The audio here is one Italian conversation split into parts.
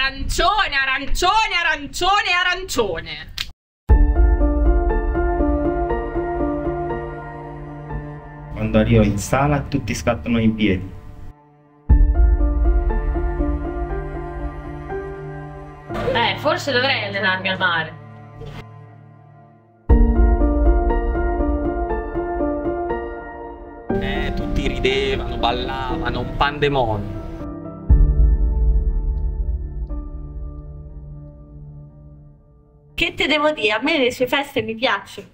Arancione, arancione, arancione, arancione. Quando arrivo in sala tutti scattano in piedi. Forse dovrei allenarmi al mare. Tutti ridevano, ballavano, un pandemonio. Che te devo dire? A me le sue feste mi piacciono.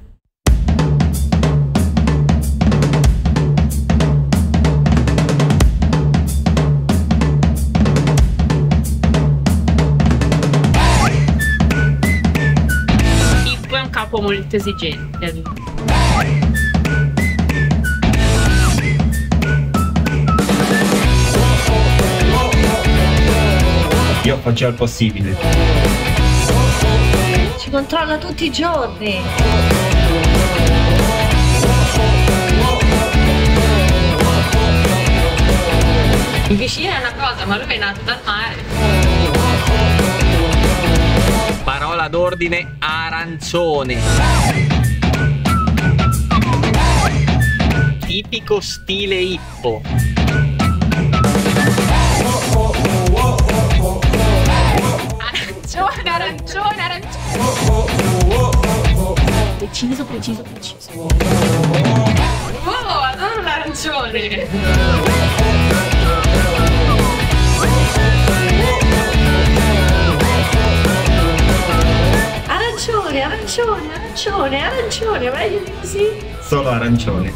Pippo è un capo molto esigente. Io faccio il possibile. Ci controlla tutti i giorni. In piscina è una cosa, ma lui è nato dal mare. Parola d'ordine: arancione. Tipico stile Ippo. Arancione, arancione, arancione. Preciso, preciso, preciso. Oh, adoro l'arancione. Arancione, arancione, arancione, arancione, meglio di così. Solo arancione.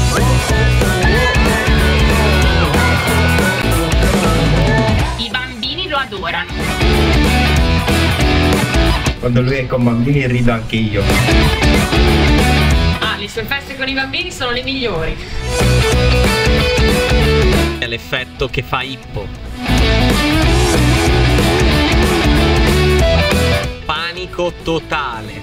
I bambini lo adorano. Quando lui è con bambini rido anche io. Ah, le sue feste con i bambini sono le migliori. È l'effetto che fa Ippo. Panico totale.